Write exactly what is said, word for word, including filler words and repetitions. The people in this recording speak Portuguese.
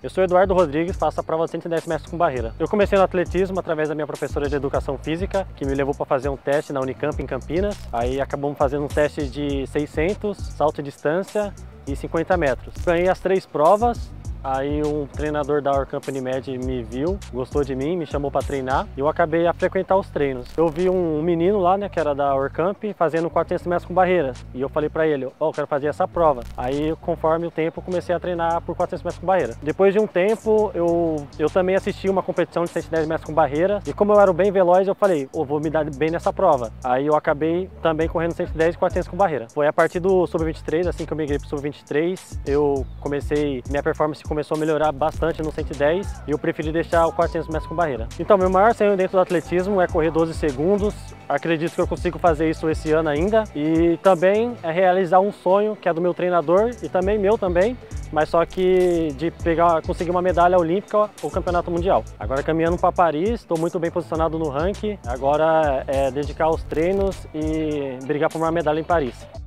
Eu sou Eduardo Rodrigues, faço a prova de cento e dez metros com barreira. Eu comecei no atletismo através da minha professora de educação física, que me levou para fazer um teste na Unicamp em Campinas. Aí acabamos fazendo um teste de seiscentos, salto de distância e cinquenta metros. Ganhei as três provas. Aí um treinador da Our Company Med me viu, gostou de mim, me chamou para treinar e eu acabei a frequentar os treinos. Eu vi um menino lá, né, que era da Our Camp, fazendo quatrocentos metros com barreira e eu falei para ele, ó, oh, eu quero fazer essa prova. Aí, conforme o tempo, comecei a treinar por quatrocentos metros com barreira. Depois de um tempo, eu, eu também assisti uma competição de cento e dez metros com barreira e como eu era bem veloz, eu falei, oh, vou me dar bem nessa prova. Aí eu acabei também correndo cento e dez e quatrocentos com barreira. Foi a partir do sub vinte e três, assim que eu migrei para o sub vinte e três, eu comecei, minha performance começou a melhorar bastante no cento e dez e eu preferi deixar o quatrocentos metros com barreira. Então, meu maior sonho dentro do atletismo é correr doze segundos. Acredito que eu consigo fazer isso esse ano ainda e também é realizar um sonho que é do meu treinador e também meu também, mas só que de pegar, conseguir uma medalha olímpica ou campeonato mundial. Agora caminhando para Paris, estou muito bem posicionado no ranking, agora é dedicar aos treinos e brigar por uma medalha em Paris.